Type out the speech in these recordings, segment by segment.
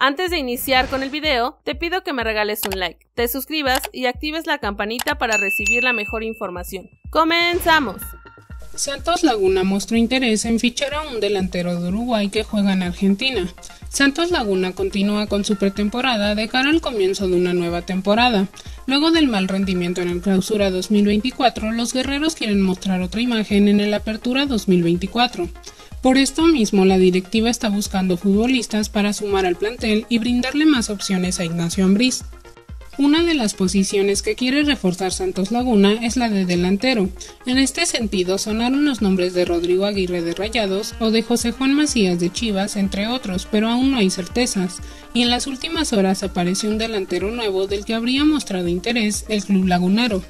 Antes de iniciar con el video, te pido que me regales un like, te suscribas y actives la campanita para recibir la mejor información. ¡Comenzamos! Santos Laguna mostró interés en fichar a un delantero de Uruguay que juega en Argentina. Santos Laguna continúa con su pretemporada de cara al comienzo de una nueva temporada. Luego del mal rendimiento en el Clausura 2024, los guerreros quieren mostrar otra imagen en el Apertura 2024. Por esto mismo, la directiva está buscando futbolistas para sumar al plantel y brindarle más opciones a Ignacio Ambriz. Una de las posiciones que quiere reforzar Santos Laguna es la de delantero. En este sentido, sonaron los nombres de Rodrigo Aguirre de Rayados o de José Juan Macías de Chivas, entre otros, pero aún no hay certezas. Y en las últimas horas apareció un delantero nuevo del que habría mostrado interés el club lagunero.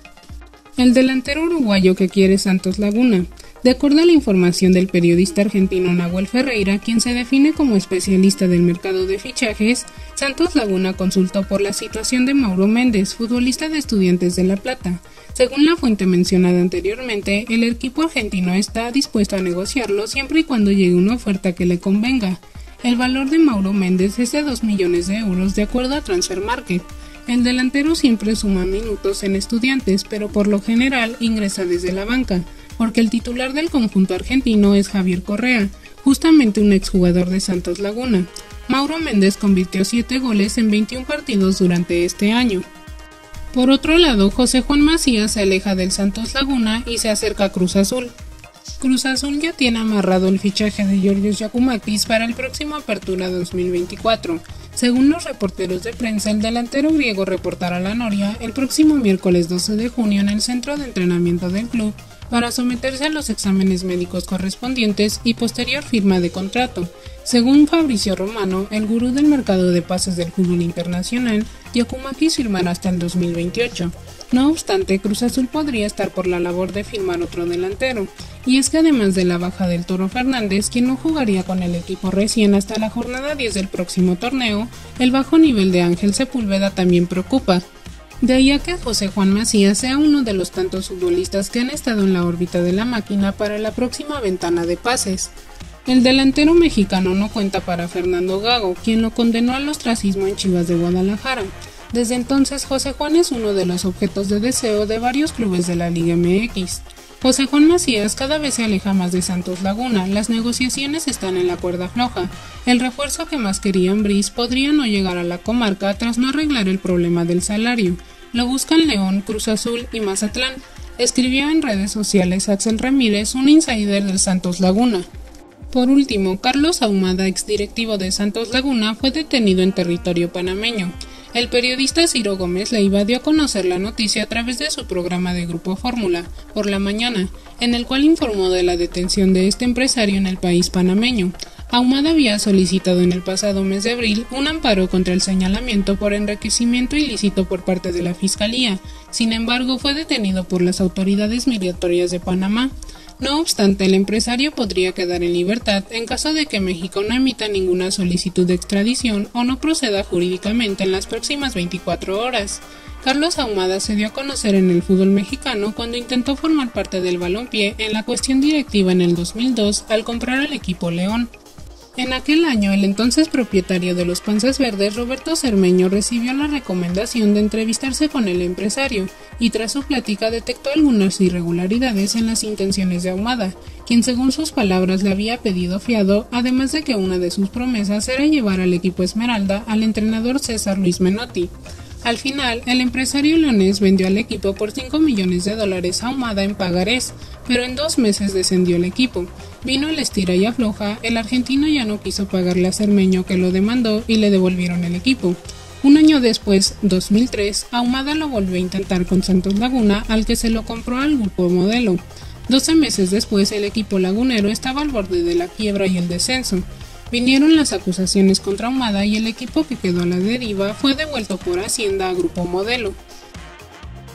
El delantero uruguayo que quiere Santos Laguna. De acuerdo a la información del periodista argentino Nahuel Ferreira, quien se define como especialista del mercado de fichajes, Santos Laguna consultó por la situación de Mauro Méndez, futbolista de Estudiantes de La Plata. Según la fuente mencionada anteriormente, el equipo argentino está dispuesto a negociarlo siempre y cuando llegue una oferta que le convenga. El valor de Mauro Méndez es de 2 millones de euros de acuerdo a Transfermarkt. El delantero siempre suma minutos en Estudiantes, pero por lo general ingresa desde la banca, porque el titular del conjunto argentino es Javier Correa, justamente un exjugador de Santos Laguna. Mauro Méndez convirtió 7 goles en 21 partidos durante este año. Por otro lado, José Juan Macías se aleja del Santos Laguna y se acerca a Cruz Azul. Cruz Azul ya tiene amarrado el fichaje de Giorgos Giakoumakis para el próximo Apertura 2024. Según los reporteros de prensa, el delantero griego reportará la noria el próximo miércoles 12 de junio en el centro de entrenamiento del club para someterse a los exámenes médicos correspondientes y posterior firma de contrato. Según Fabrizio Romano, el gurú del mercado de pases del fútbol internacional, Giakoumakis firmará hasta el 2028. No obstante, Cruz Azul podría estar por la labor de firmar otro delantero, y es que además de la baja del Toro Fernández, quien no jugaría con el equipo recién hasta la jornada 10 del próximo torneo, el bajo nivel de Ángel Sepúlveda también preocupa. De ahí a que José Juan Macías sea uno de los tantos futbolistas que han estado en la órbita de la máquina para la próxima ventana de pases. El delantero mexicano no cuenta para Fernando Gago, quien lo condenó al ostracismo en Chivas de Guadalajara. Desde entonces, José Juan es uno de los objetos de deseo de varios clubes de la Liga MX. José Juan Macías cada vez se aleja más de Santos Laguna, las negociaciones están en la cuerda floja. El refuerzo que más quería Ambriz podría no llegar a la comarca tras no arreglar el problema del salario. Lo buscan León, Cruz Azul y Mazatlán, escribió en redes sociales Axel Ramírez, un insider del Santos Laguna. Por último, Carlos Ahumada, exdirectivo de Santos Laguna, fue detenido en territorio panameño. El periodista Ciro Gómez Leiva dio a conocer la noticia a través de su programa de Grupo Fórmula, por la mañana, en el cual informó de la detención de este empresario en el país panameño. Ahumada había solicitado en el pasado mes de abril un amparo contra el señalamiento por enriquecimiento ilícito por parte de la Fiscalía, sin embargo fue detenido por las autoridades migratorias de Panamá. No obstante, el empresario podría quedar en libertad en caso de que México no emita ninguna solicitud de extradición o no proceda jurídicamente en las próximas 24 horas. Carlos Ahumada se dio a conocer en el fútbol mexicano cuando intentó formar parte del balompié en la cuestión directiva en el 2002 al comprar al equipo León. En aquel año, el entonces propietario de los Panzas Verdes, Roberto Cermeño, recibió la recomendación de entrevistarse con el empresario, y tras su plática detectó algunas irregularidades en las intenciones de Ahumada, quien según sus palabras le había pedido fiado, además de que una de sus promesas era llevar al equipo Esmeralda al entrenador César Luis Menotti. Al final, el empresario leonés vendió al equipo por $5 millones a Ahumada en pagarés, pero en 2 meses descendió el equipo. Vino el estira y afloja, el argentino ya no quiso pagarle a Cermeño que lo demandó y le devolvieron el equipo. Un año después, 2003, Ahumada lo volvió a intentar con Santos Laguna, al que se lo compró al Grupo Modelo. 12 meses después, el equipo lagunero estaba al borde de la quiebra y el descenso. Vinieron las acusaciones contra Ahumada y el equipo que quedó a la deriva fue devuelto por Hacienda a Grupo Modelo.